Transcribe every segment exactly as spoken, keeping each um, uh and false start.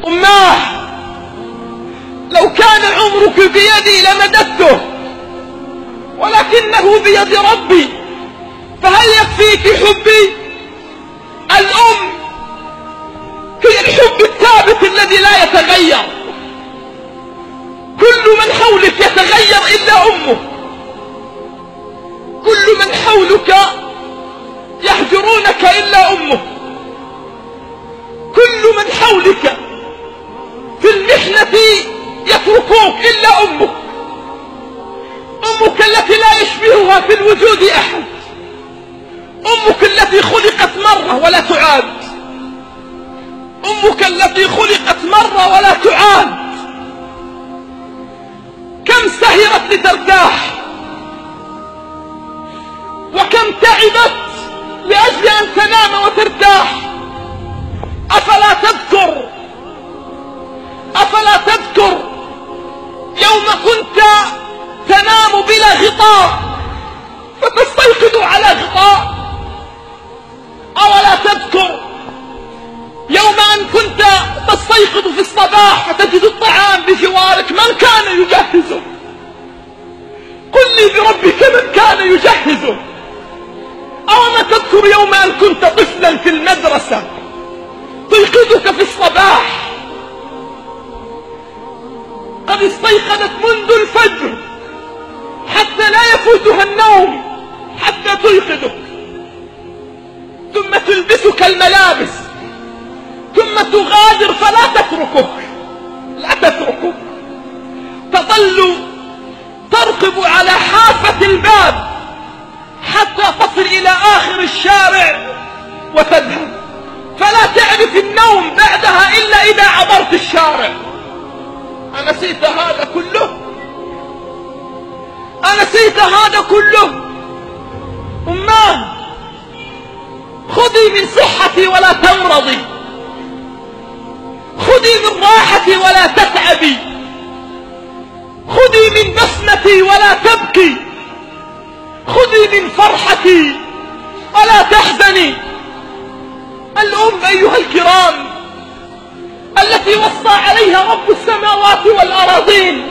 أماه لو كان عمرك بيدي لمددته، ولكنه بيد ربي، فهل يكفيك حبي؟ الأم هي الحب الثابت الذي لا يتغير. كل من حولك يتغير إلا أمه، كل من حولك يهجرونك إلا أمه، كل من حولك في المحنة يتركوك إلا أمك. أمك التي لا يشبهها في الوجود أحد، أمك التي خلقت مرة ولا تعاد، أمك التي خلقت مرة ولا تعاد. كم سهرت لترتاح، وكم تعبت لأجل أن تنام وترتاح. أفلا تذكر أفلا تذكر يوم كنت تنام بلا غطاء فتستيقظ على غطاء؟ أولا تذكر يوم أن كنت تستيقظ في الصباح فتجد الطعام بجوارك؟ من كان يجهزه؟ قل لي بربك من كان يجهزه؟ أولا تذكر يوم أن كنت طفلا في المدرسة تيقظك في الصباح قد استيقظت منذ الفجر حتى لا يفوتها النوم حتى تيقظك، ثم تلبسك الملابس، ثم تغادر فلا تتركك لا تتركك تظل ترقب على حافة الباب حتى تصل إلى آخر الشارع وتذهب، فلا تعرف النوم بعدها إلا إذا عبرت الشارع. أنسيت هذا كله؟ أنسيت هذا كله؟ أماه خذي من صحتي ولا تمرضي، خذي من راحتي ولا تتعبي، خذي من بسمتي ولا تبكي، خذي من فرحتي ولا تحزني. الأم أيها الكرام التي وصى عليها رب السماوات والأراضين.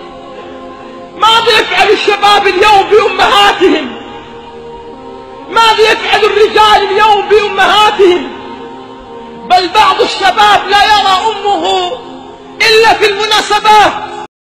ماذا يفعل الشباب اليوم بأمهاتهم؟ ماذا يفعل الرجال اليوم بأمهاتهم؟ بل بعض الشباب لا يرى أمه إلا في المناسبات،